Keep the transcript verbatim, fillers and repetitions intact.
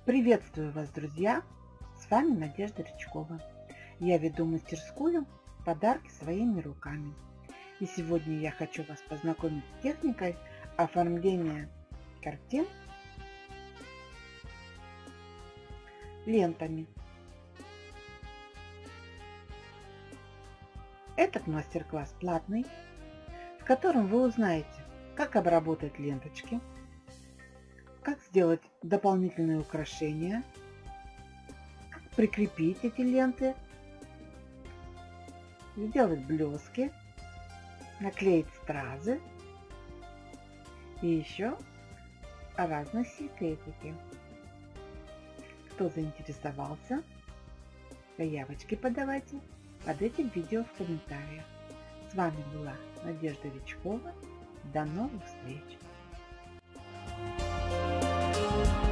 Приветствую вас, друзья! С вами Надежда Рычкова. Я веду мастерскую «Подарки своими руками». И сегодня я хочу вас познакомить с техникой оформления картин лентами. Этот мастер-класс платный, в котором вы узнаете, как обработать ленточки, как сделать дополнительные украшения, как прикрепить эти ленты, сделать блески, наклеить стразы и еще разные секретики. Кто заинтересовался, заявочки подавайте под этим видео в комментариях. С вами была Надежда Рычкова. До новых встреч! Thank you.